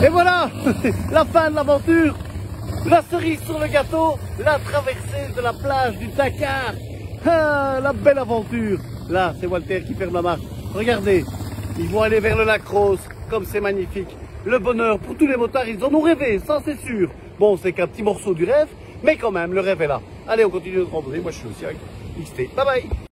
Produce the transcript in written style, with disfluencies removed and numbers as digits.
Et voilà, la fin de l'aventure. La cerise sur le gâteau, la traversée de la plage du Dakar. Ah, la belle aventure. Là, c'est Walter qui ferme la marche. Regardez, ils vont aller vers le lac Rose, comme c'est magnifique. Le bonheur pour tous les motards, ils en ont rêvé, ça c'est sûr. Bon, c'est qu'un petit morceau du rêve, mais quand même, le rêve est là. Allez, on continue notre randonnée. Moi, je suis aussi avec XT. Bye bye.